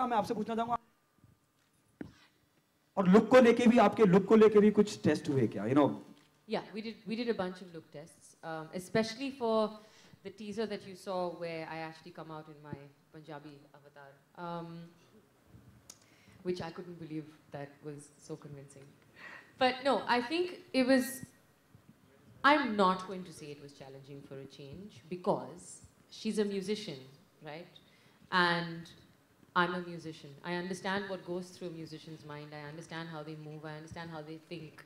मैं आपसे पूछना चाहूंगा और लुक को लेके भी आपके लुक को लेके भी कुछ टेस्ट हुए क्या Yeah, we did a bunch of look tests, especially for the teaser that you saw where I actually come out in my Punjabi avatar, which I couldn't believe that was so convincing. But no, I think it was, I'm not going to say it was challenging for a change because she's a musician, right? And I'm a musician. I understand what goes through a musician's mind. I understand how they move. I understand how they think.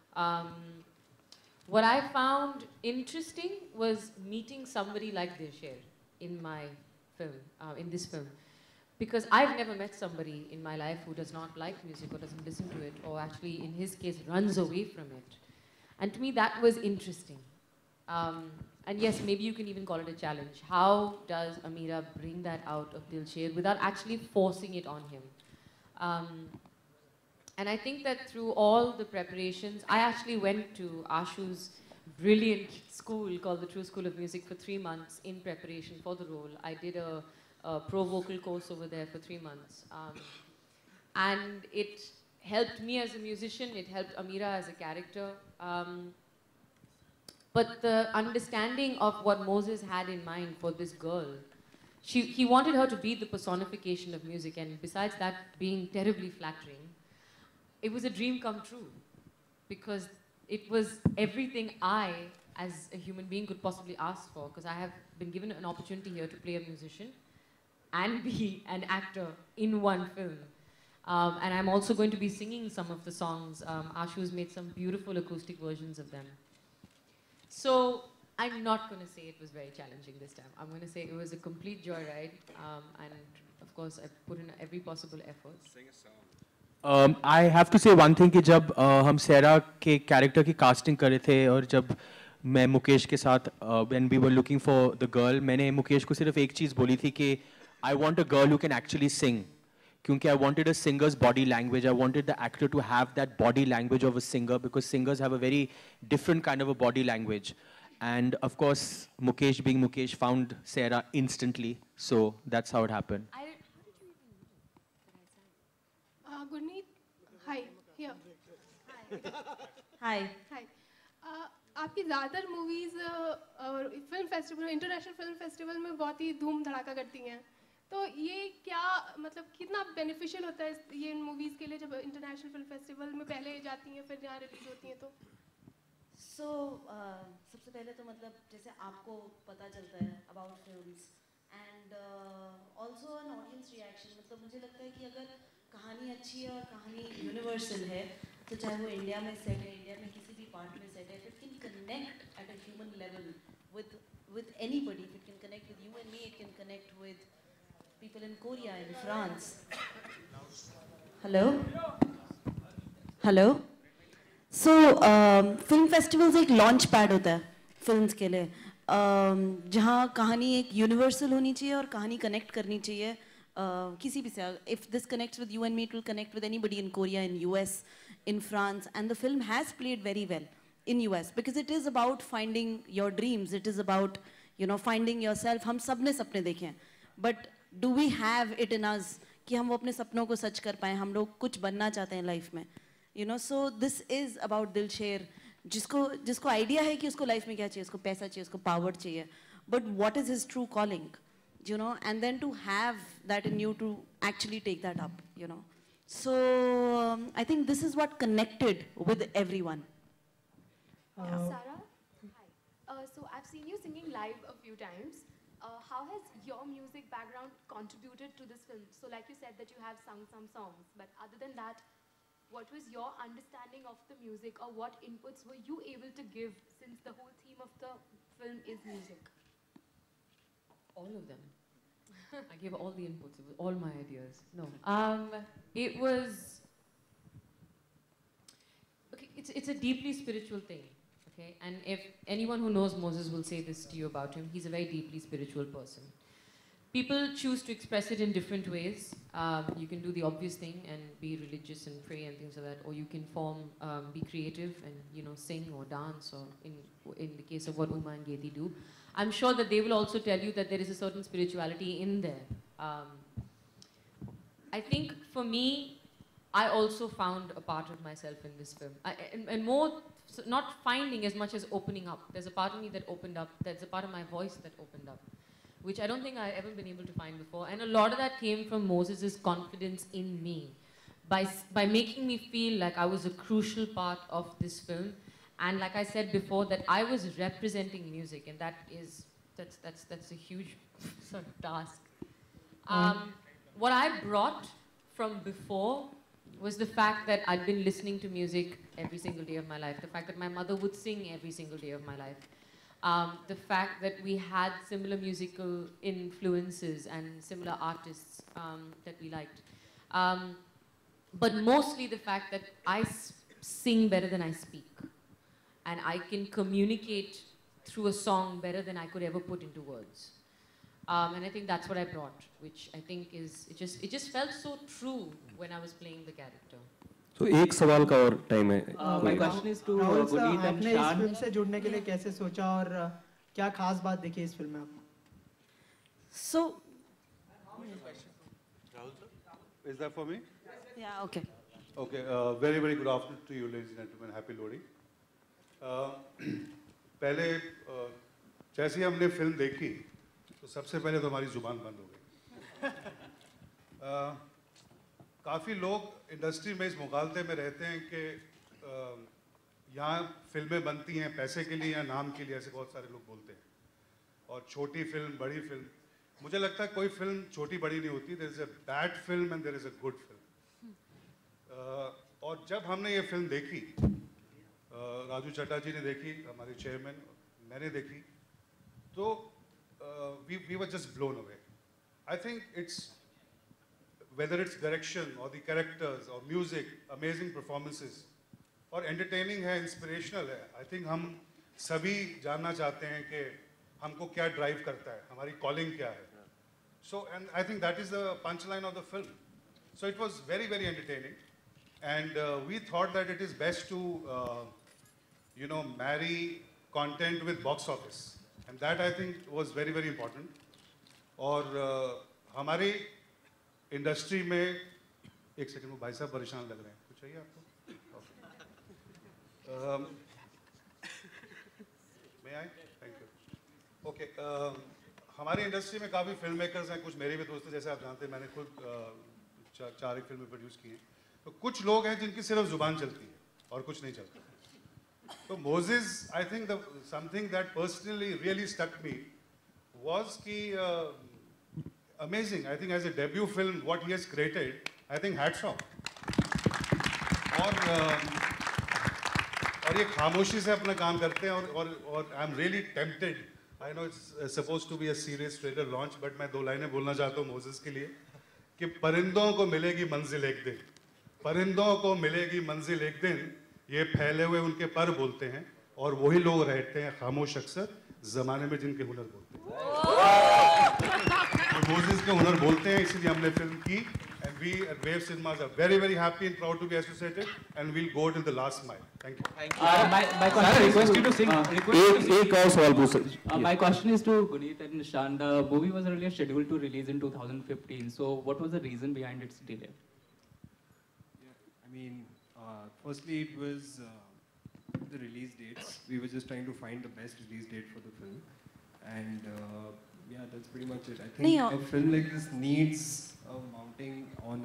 What I found interesting was meeting somebody like Dilsher in my film, in this film. Because I've never met somebody in my life who does not like music or doesn't listen to it, or actually, in his case, runs away from it. And to me, that was interesting. And yes, maybe you can even call it a challenge. How does Ameera bring that out of Dilsher without actually forcing it on him? And I think that through all the preparations, I actually went to Ashu's brilliant school called the True School of Music for 3 months in preparation for the role. I did a pro vocal course over there for 3 months. And it helped me as a musician, it helped Ameera as a character. But the understanding of what Moses had in mind for this girl, he wanted her to be the personification of music, and besides that being terribly flattering, it was a dream come true because it was everything I, as a human being, could possibly ask for, because I have been given an opportunity here to play a musician and be an actor in one film. And I'm also going to be singing some of the songs. Ashu's made some beautiful acoustic versions of them. So I'm not going to say it was very challenging this time. I'm going to say it was a complete joyride. And of course, I put in every possible effort. Sing a song. I have to say one thing कि जब हम सेरा के character की casting कर रहे थे और जब मैं मुकेश के साथ when we were looking for the girl, मैंने मुकेश को सिर्फ एक चीज़ बोली थी कि I want a girl who can actually sing. क्योंकि I wanted a singer's body language. I wanted the actor to have that body language of a singer because singers have a very different kind of a body language. And of course, Mukesh being Mukesh found Sarah instantly. So that's how it happened. Gurneet, hi, here. Hi. Hi. आपकी ज़्यादातर movies film festival, international film festival में बहुत ही धूम धड़ाका करती हैं. तो ये क्या मतलब कितना बेनिफिशियल होता है ये इन मूवीज़ के लिए जब इंटरनेशनल फिल्म फेस्टिवल में पहले जाती हैं फिर यहाँ रिलीज होती हैं तो? सबसे पहले तो मतलब जैसे आपको पता चलता है about films and also an audience reaction. मतलब मुझे लगता है कि अगर कहानी अच्छी है और कहानी यूनिवर्सल है तो चाहे वो इंडिया में सेट है, इंडिया में किसी भी पार्ट में सेट है, if it can connect at a human level with anybody, if it can connect with you and me, it can connect with people in Korea, in France. Hello. So film festivals एक launch pad होता है films के लिए, जहाँ कहानी एक universal होनी चाहिए और कहानी connect करनी चाहिए किसी भी से. If this connects with you and me, it will connect with anybody in Korea, in US, in France, and the film has played very well in US because it is about finding your dreams. It is about finding yourself. हम सब ने सपने देखे हैं, but do we have it in us कि हम वो अपने सपनों को सच कर पाएं? हम लोग कुछ बनना चाहते हैं लाइफ में, so this is about Dilsher, जिसको आइडिया है कि उसको लाइफ में क्या चाहिए, उसको पैसा चाहिए, उसको पावर चाहिए, but what is his true calling, and then to have that in you to actually take that up, so I think this is what connected with everyone. Sarah, hi. So I've seen you singing live a few times. How has your music background contributed to this film? So like you said that you have sung some songs, but other than that, what was your understanding of the music, or what inputs were you able to give, since the whole theme of the film is music? All of them. I gave all the inputs, it was all my ideas. No. It was, okay, it's a deeply spiritual thing. Okay? And if anyone who knows Moses will say this to you about him, he's a very deeply spiritual person. People choose to express it in different ways. You can do the obvious thing and be religious and pray and things like that, or you can be creative and sing or dance, or in the case of what Uma and Gedi do. I'm sure that they will also tell you that there is a certain spirituality in there. I think for me, I also found a part of myself in this film. And more, so not finding as much as opening up. There's a part of me that opened up. There's a part of my voice that opened up, which I don't think I've ever been able to find before. And a lot of that came from Moses' confidence in me. By making me feel like I was a crucial part of this film. And like I said before, that I was representing music. And that's a huge sort of task. What I brought from before was the fact that I'd been listening to music every single day of my life. The fact that my mother would sing every single day of my life. The fact that we had similar musical influences and similar artists that we liked. But mostly the fact that I sing better than I speak. And I can communicate through a song better than I could ever put into words. And I think that's what I brought, which I think is, it just felt so true when I was playing the character. So एक सवाल का और time है. My question is to Rahul sir, Guneet and आपने इस Shan. Film से जुड़ने के लिए कैसे सोचा और क्या खास बात देखी इस फिल्म में आपको? So, Is that for me? yeah, okay. Okay, very, very good afternoon to you, ladies and gentlemen. Happy Lodi. पहले जैसे ही हमने फिल्म देखी, तो सबसे पहले तो हमारी जुबान बंद हो गई. काफ़ी लोग इंडस्ट्री में इस मुगालते में रहते हैं कि यहाँ फिल्में बनती हैं पैसे के लिए या नाम के लिए, ऐसे बहुत सारे लोग बोलते हैं. और छोटी फिल्म, बड़ी फिल्म, मुझे लगता है कोई फिल्म छोटी बड़ी नहीं होती. There is a bad film and there is a good film. और जब हमने ये फिल्म देखी, राजू चड्ढा जी ने देखी, हमारे चेयरमैन, मैंने देखी, तो we were just blown away. I think it's, whether it's direction or the characters or music, amazing performances, और entertaining है, inspirational है. I think हम सभी जानना चाहते हैं कि हमको क्या drive करता है, हमारी calling क्या है. So, and I think that is the punchline of the film. So it was very, very entertaining. And we thought that it is best to, marry content with box office. And that I think was very, very important. और हमारी industry में, एक second में भाई साहब परेशान लग रहे हैं, कुछ चाहिए आपको? मैं आए? Thank you. ओके, हमारी इंडस्ट्री में काफ़ी फिल्म मेकर्स हैं, कुछ मेरे भी दोस्त हैं, जैसे आप जानते हैं मैंने खुद चार एक फिल्में प्रोड्यूस की हैं. तो कुछ लोग हैं जिनकी सिर्फ जुबान चलती है और कुछ नहीं चलता. So Moses, I think something that personally really struck me was amazing. I think as a debut film, what he has created, I think hats off. और ये खामोशी से अपना काम करते हैं और I'm really tempted. I know it's supposed to be a serious trailer launch, but मैं दो लाइनें बोलना चाहता हूँ मोसेस के लिए कि परिंदों को मिलेगी मंजिल एक दिन, परिंदों को मिलेगी मंजिल एक दिन, ये फैले हुए उनके पर बोलते हैं और वही लोग रहते हैं खामोश अक्सर ज़माने में जिनके हुनर बोलते हैं. तो मोसेस के हुनर बोलते हैं, इसलिए हमने फिल्म की. And we at Wave Cinemas are very, very happy and proud to be associated, and we'll go till the last mile. Thank you. My question request you to sing. एक और सवाल पूछ सकते. My question is to Guneet and Shan. The movie was earlier scheduled to release in 2015. So what was the reason behind its delay? I mean, firstly, it was the release dates. We were just trying to find the best release date for the film, and yeah, that's pretty much it. I think a film like this needs a mounting on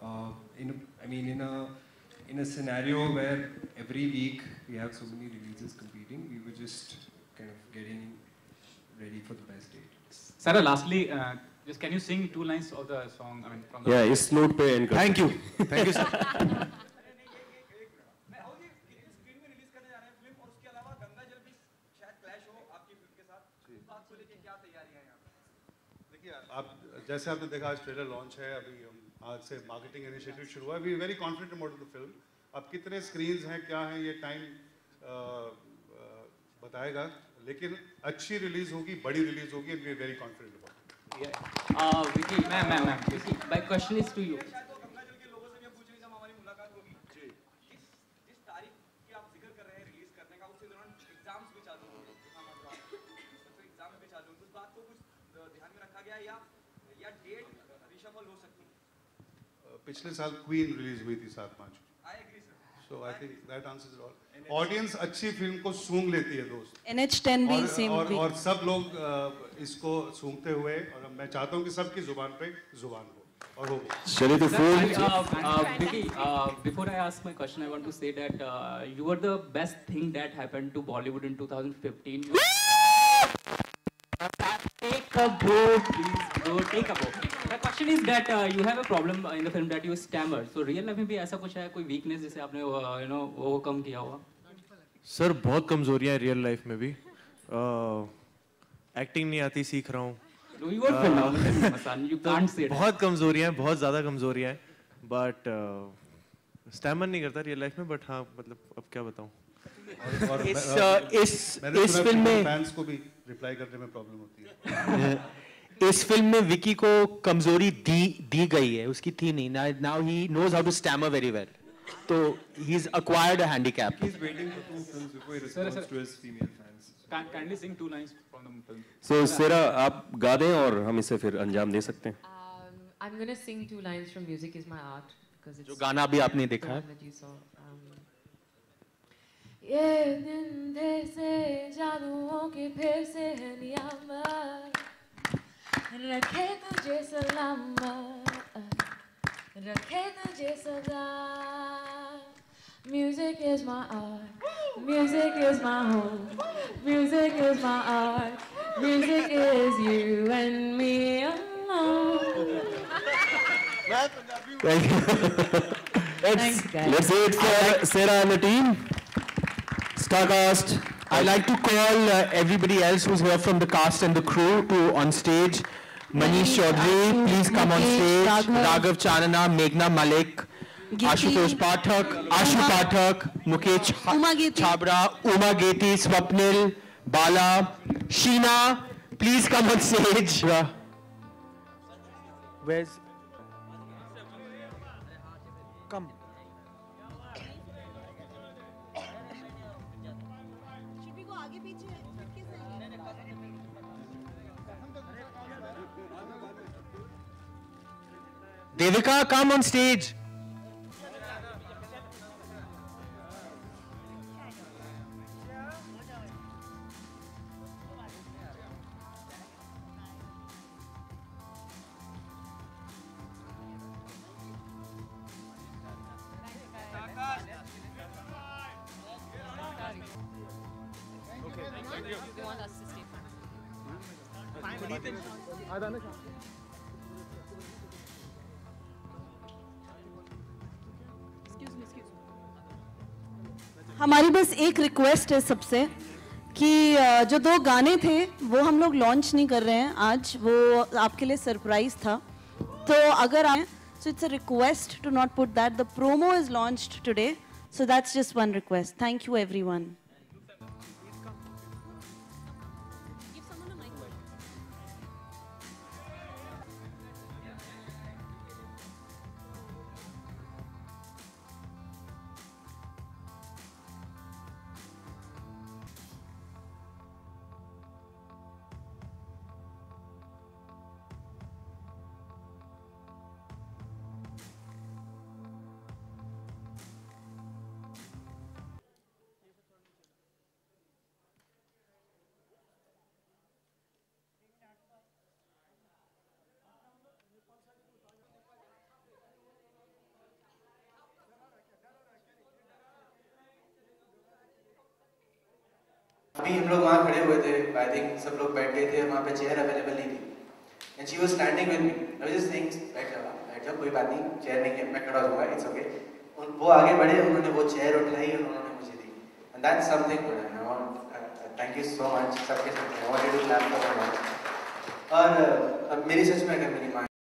in a scenario where every week we have so many releases competing. We were just kind of getting ready for the best date. Sarah, lastly, just can you sing 2 lines of the song? I mean, from the इस note पे end करते हैं. Thank you sir. आप जैसे आपने देखा आज trailer launch है, अभी हम आज से मार्केटिंग इनिशिएटिव शुरू हुआ है. We very confident about the film. अब कितने स्क्रीन्स हैं, क्या हैं, ये टाइम बताएगा, लेकिन अच्छी रिलीज होगी, बड़ी रिलीज होगी, and we are very confident about it. Vicky, ma'am, Vicky, my question is to you. पिछले साल क्वीन रिलीज हुई थी 7 मार्च को। So I think that answers all. Audience अच्छी फिल्म को सूंघ लेती है दोस्त। NH10 भी सेम और सब लोग इसको सूंघते हुए, और मैं चाहता हूँ कि सबकी जुबान पे जुबान हो और हो। चलिए तो Vicky, before I ask my question, I want to say that you were the best thing that happened to Bollywood in 2015. Take a boat, please, bro. Take a boat. The question is that you have a problem in the film that you stammer. So real life में भी ऐसा कुछ है, कोई weakness जिसे आपने overcome किया होगा? सर बहुत कमजोरियां हैं रियल लाइफ में भी। एक्टिंग नहीं आती, सीख रहा हूँ। बहुत कमजोरियां हैं, बहुत ज़्यादा कमजोरियां हैं, बट स्टैमर नहीं करता रियल लाइफ में, बट हाँ मतलब अब क्या बताऊँ। इस फिल्म में फैंस को भी रिप्लाई करने में प्रॉब्लम होती है। इस फिल्म में विकी को कमजोरी दी गई है, उसकी थी नहीं। Now he knows how to stammer very well, तो he is acquired a handicap. He's waiting for 2 films before he responds to his female fans. Kindly sing 2 lines from the film. So सेरा आप गा दें और हम इसे फिर अंजाम दे सकते हैं। I'm gonna sing 2 lines from Music Is My Art because it's जो गाना भी आपने देखा है। ये दिन से जादुओं के फिर से है नियामत, रखे तुझे सलामत, रखे तुझे सदा। Music is my art, music is my home, music is my art, music is you and me alone. Thank you. Let's hear it for Sarah and the team. Starcast. I'd like to call everybody else who's here from the cast and the crew to on stage. Manish Chaudhary, please come on stage. Raghav Chanana, Meghna Malik, Ashutosh Pathak, Ashu Pathak, Mukesh Chhabra, Uma Geti, Swapnil, Bala, Sheena, please come on stage. Where's? Come. Devika, come on stage. हमारी बस एक request है सबसे कि जो 2 गाने थे वो हम लोग लॉन्च नहीं कर रहे हैं आज, वो आपके लिए सरप्राइज था। तो अगर आए, so it's a request to not put that. The promo is launched today, so that's just one request. Thank you everyone. अभी हम लोग वहाँ खड़े हुए थे, आई थिंक सब लोग बैठ गए थे, वहाँ पे चेयर अवेलेबल नहीं थी, and she was standing with me. I was just saying बैठ जाओ, कोई बात नहीं, चेयर नहीं है, मैं खड़ा हो जाऊंगा, इट्स ओके। वो आगे बढ़े, उन्होंने वो चेयर उठाई और उन्होंने मुझे दी, and that's something good. I want thank you so much सबके साथ। I want you to clap for that. और अब मेरी सच में अगर मेरी माँ